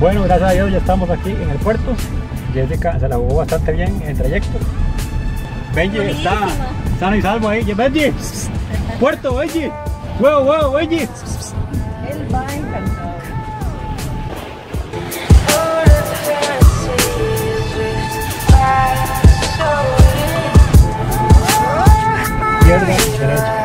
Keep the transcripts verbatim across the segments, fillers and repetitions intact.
Bueno, gracias a Dios ya estamos aquí en el puerto. Jessica se la jugó bastante bien en el trayecto. Benji está sano y salvo ahí. Benji, puerto, Benji. Huevo, huevo, Benji. Él va encantado. Izquierda, derecha.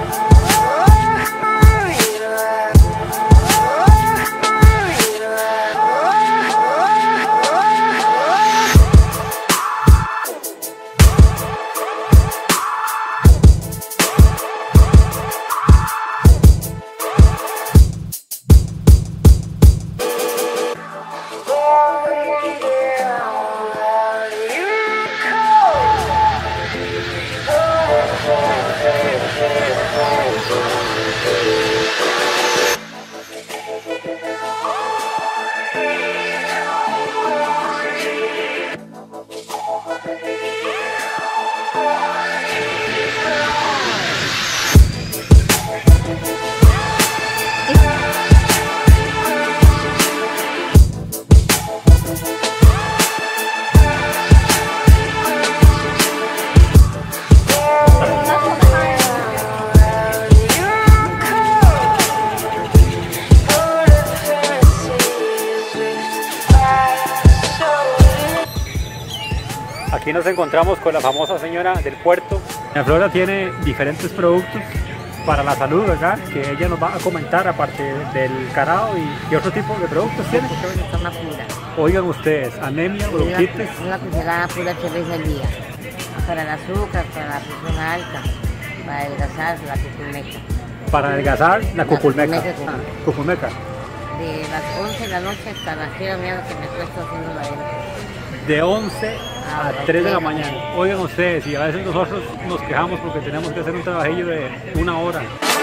Aquí nos encontramos con la famosa señora del puerto. La Flora tiene diferentes productos para la salud, ¿verdad? Que ella nos va a comentar, aparte del carao y, y otro tipo de productos tiene. Toma pura. Oigan ustedes, anemia, bronquitis. Una cucharada pura tres veces al día. Para el azúcar, para la presión alta, para adelgazar, la cuculmeca. Para adelgazar, la cuculmeca. cuculmeca. Ah, cuculmeca. De las once de la noche hasta las tres de la mañana que me cuesta haciendo la venta. De once a tres de la mañana. Oigan ustedes, y a veces nosotros nos quejamos porque tenemos que hacer un trabajillo de una hora.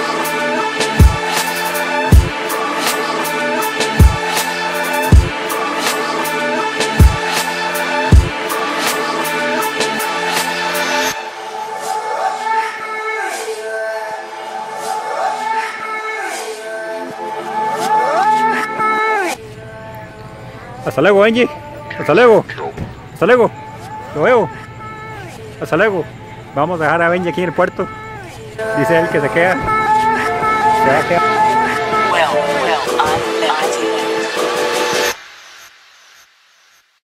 Hasta luego, Benji. Hasta luego. Hasta luego. Lo veo. Hasta luego. Vamos a dejar a Benji aquí en el puerto. Dice él que se queda. Se va a quedar.